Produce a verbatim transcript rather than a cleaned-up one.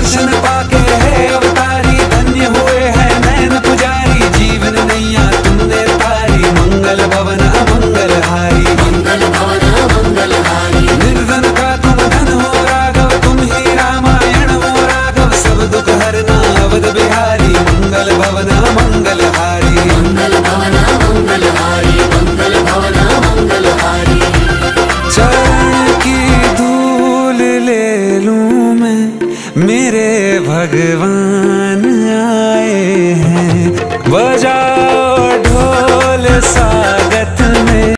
दर्शन पाके है अवतारी, धन्य हुए हैं नैन पुजारी, जीवन नैया तुमने तारी, मंगल भवन मंगल हारी, मंगल भवन मंगल हारी। निर्धन का तुम धन हो राघव, तुम ही रामायण हो राघव, सब दुख हरना अवध बिहारी, मंगल भवन मंगल हारी, मंगल भवन मंगल हारी, मंगल भवन मंगल हारी। चरण की धूल ले लूं मैं मेरे भगवान